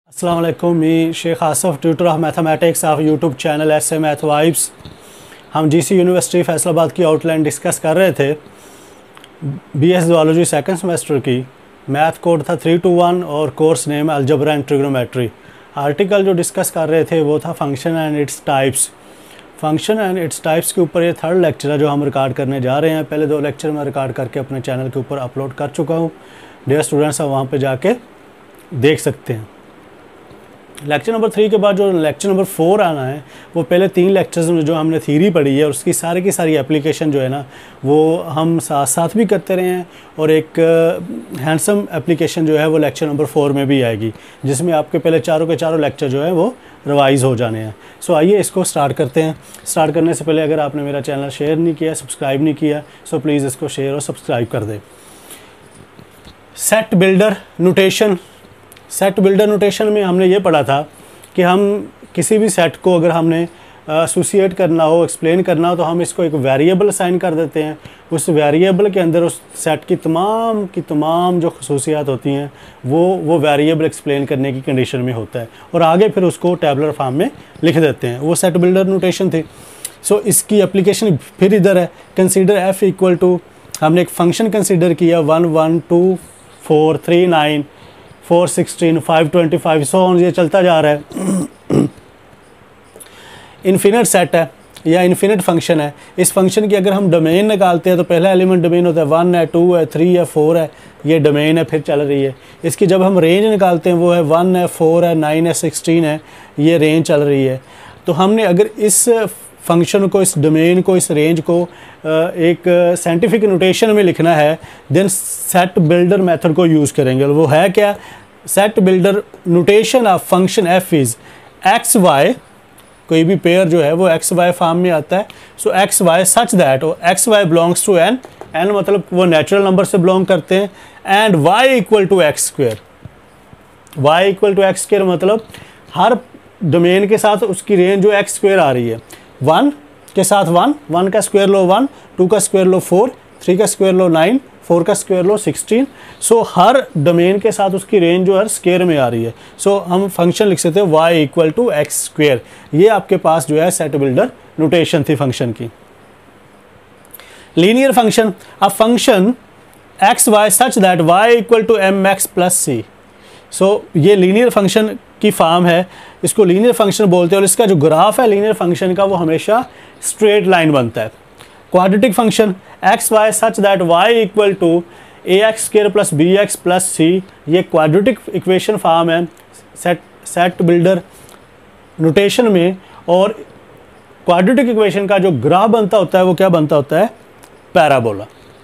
अस्सलाम वालेकुम। मी Sheikh Asif, tutor of mathematics of YouTube channel ऐसे मैथ वाइब्स। हम जीसी यूनिवर्सिटी फैसलाबाद की आउटलाइन डिस्कस कर रहे थे। बीएस ज़ूलॉजी सेकंड सेमेस्टर की मैथ कोड था 321 और course name algebra and trigonometry. Article जो डिस्कस कर रहे थे वो था function and its types. Function and its types के ऊपर ये थर्ड लेक्चर है जो हम रिकॉर्ड करने जा रहे हैं। पहले दो लेक्चर मैं रिकॉर्ड करके अपने चैनल के ऊपर अपलोड कर चुका हूँ। डियर स्टूडेंट्स, आप वहाँ पे जाके देख सकते हैं। लेक्चर नंबर 3 के बाद जो लेक्चर नंबर 4 आना है वो पहले 3 लेक्चर्स में जो हमने थ्योरी पढ़ी है उसकी सारी की सारी एप्लीकेशन जो है ना वो हम साथ साथ भी करते रहे हैं, और एक हैंडसम एप्लीकेशन जो है वो लेक्चर नंबर 4 में भी आएगी, जिसमें आपके पहले चारों के चारों लेक्चर जो है वो रिवाइज़ हो जाने हैं। सो आइए इसको स्टार्ट करते हैं। स्टार्ट करने से पहले अगर आपने मेरा चैनल शेयर नहीं किया, सब्सक्राइब नहीं किया, सो प्लीज़ इसको शेयर और सब्सक्राइब कर दें। Set builder notation. Set builder notation में हमने ये पढ़ा था कि हम किसी भी सेट को अगर हमने एसोसिएट करना हो, एक्सप्लेन करना हो, तो हम इसको एक वेरिएबल असाइन कर देते हैं। उस वेरिएबल के अंदर उस सेट की तमाम जो खसूसियात होती हैं वो वेरिएबल एक्सप्लेन करने की कंडीशन में होता है, और आगे फिर उसको टेबलर फॉर्म में लिख देते हैं। वो सेट बिल्डर नोटेशन थी। सो इसकी एप्लीकेशन फिर इधर है। कंसीडर एफ इक्वल टू, हमने एक फंक्शन कंसीडर किया 1 1 2 4 3 9 4 16 5 25 सो ऑन, ये चलता जा रहा है। इन्फिनिट सेट है या इन्फिनिट फंक्शन है। इस फंक्शन की अगर हम डोमेन निकालते हैं तो पहला एलिमेंट डोमेन होता है 1 है, 2 है, 3 है, 4 है, ये डोमेन है, फिर चल रही है। इसकी जब हम रेंज निकालते हैं वो है 1 है, 4 है, 9 है, 16 है, ये रेंज चल रही है। तो हमने अगर इस फंक्शन को, इस डोमेन को, इस रेंज को एक साइंटिफिक नोटेशन में लिखना है, देन सेट बिल्डर मेथड को यूज़ करेंगे। वो है क्या? Set builder notation of function f is x y, कोई भी पेयर जो है वो एक्स वाई फॉर्म में आता है। So x y such that x y belongs to N, N मतलब वो नेचुरल नंबर से बिलोंग करते हैं, and y equal to x square. Y equal to x square मतलब हर डोमेन के साथ उसकी रेंज जो एक्स स्क्वेयर आ रही है। 1 के साथ 1, 1 का स्क्वायर लो 1, 2 का स्क्वायर लो 4, 3 का स्क्वायर लो 9, 4 का स्क्वायर लो 16। सो हर डोमेन के साथ उसकी रेंज जो है स्क्वायर में आ रही है। सो हम फंक्शन लिख सकते हैं y equal to x square. ये आपके पास जो है सेट बिल्डर नोटेशन थी फंक्शन की। Linear function, a function x y such that y equal to m x plus c. So ये लीनियर फंक्शन की फॉर्म है, इसको लीनियर फंक्शन बोलते हैं, और इसका जो ग्राफ है लीनियर फंक्शन का वो हमेशा स्ट्रेट लाइन बनता है। Quadratic function x y such that y equal to a x square plus b x plus c, ये क्वाड्रेटिक इक्वेशन फॉर्म है सेट बिल्डर नोटेशन में। और क्वाड्रेटिक इक्वेशन का जो ग्राफ बनता होता है वो क्या बनता होता है? पैराबोला।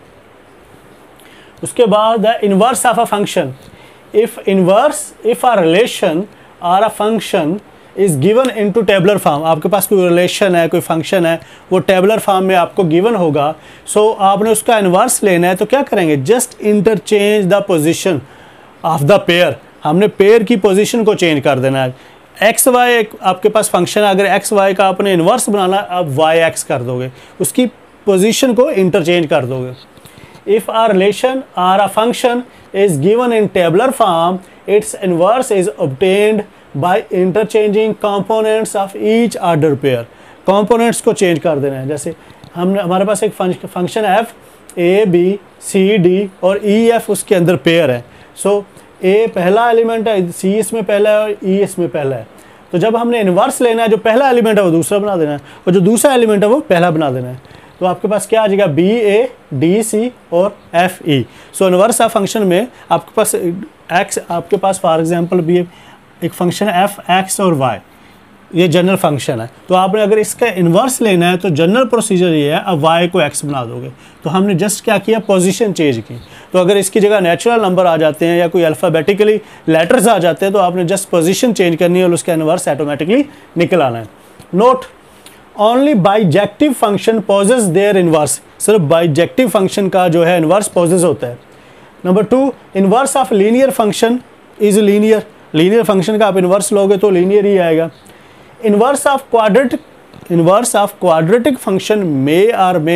उसके बाद है inverse of a function. If a relation or a function is given into tabular form, आपके पास कोई रिलेशन है, कोई फंक्शन है, वो टेबलर फॉर्म में आपको गिवन होगा। सो आपने उसका इन्वर्स लेना है, तो क्या करेंगे? Just interchange the position of the pair. हमने पेयर की पोजीशन को चेंज कर देना है। एक्स वाई आपके पास फंक्शन है, अगर एक्स वाई का आपने इन्वर्स बनाना है, आप वाई एक्स कर दोगे, उसकी पोजीशन को इंटरचेंज कर दोगे। If a relation or a function is given in tabular form, its inverse is obtained by interchanging components of each order pair। components को चेंज कर देना है। जैसे हमारे पास एक फंक्शन है f, a b c d और e f उसके अंदर पेयर है। सो a पहला एलिमेंट है, c इसमें पहला है और e इसमें पहला है। तो जब हमने इन्वर्स लेना है, जो पहला एलिमेंट है वो दूसरा बना देना है, और जो दूसरा एलिमेंट है वो पहला बना देना है। तो आपके पास क्या आ जाएगा? बी ए डी सी और f e. So inverse of function में आपके पास एक्स, आपके पास फॉर एग्जांपल भी एक फंक्शन है एफ एक्स और वाई, ये जनरल फंक्शन है। तो आपने अगर इसका इन्वर्स लेना है तो जनरल प्रोसीजर ये है, अब वाई को एक्स बना दोगे। तो हमने जस्ट क्या किया? पोजीशन चेंज की। तो अगर इसकी जगह नेचुरल नंबर आ जाते हैं या कोई अल्फ़ाबेटिकली लेटर्स आ जाते हैं तो आपने जस्ट पोजीशन चेंज करनी है और उसका इन्वर्स ऑटोमेटिकली निकल आना है। Note, only bijective function possess their inverse. सिर्फ बाइजेक्टिव फंक्शन का जो है इन्वर्स पॉजेज होता है। Number 2, inverse of linear function is linear. Linear function का आप इन्वर्स लोगे तो लीनियर ही आएगा। Inverse of quadratic function may or may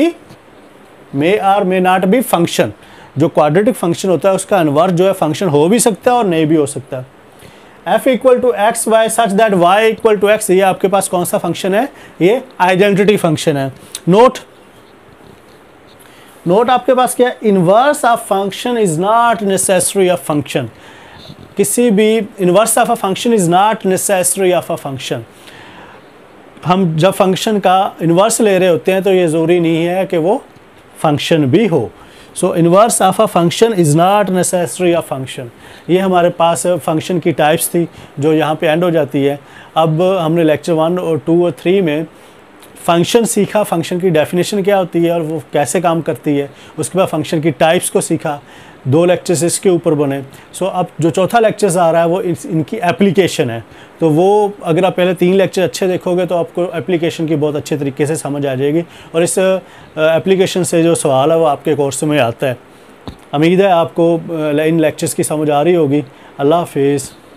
not be function. जो क्वाड्रेटिक फंक्शन होता है उसका इन्वर्स जो है फंक्शन हो भी सकता है और नहीं भी हो सकता। f equal to x y such that y equal to x, ये आपके पास कौन सा फंक्शन है, ये आइडेंटिटी फंक्शन है। नोट आपके पास क्या है, inverse of function is not necessary of function, किसी भी inverse of a function is not necessary of a function. हम जब फंक्शन का इन्वर्स ले रहे होते हैं तो ये ज़रूरी नहीं है कि वो फंक्शन भी हो। So inverse of a function is not necessary of function. ये हमारे पास फंक्शन की टाइप्स थी जो यहाँ पे एंड हो जाती है। अब हमने लेक्चर 1 और 2 और 3 में फंक्शन सीखा, फंक्शन की डेफिनेशन क्या होती है और वो कैसे काम करती है, उसके बाद फंक्शन की टाइप्स को सीखा, 2 लेक्चर्स इसके ऊपर बने। सो अब जो चौथा लेक्चर्स आ रहा है वो इनकी एप्लीकेशन है, तो वो अगर आप पहले 3 लेक्चर अच्छे देखोगे तो आपको एप्लीकेशन की बहुत अच्छे तरीके से समझ आ जाएगी और इस एप्लीकेशन से जो सवाल है वो आपके कोर्स में आता है। उम्मीद है आपको इन लेक्चर्स की समझ आ रही होगी। अल्लाह हाफिज़।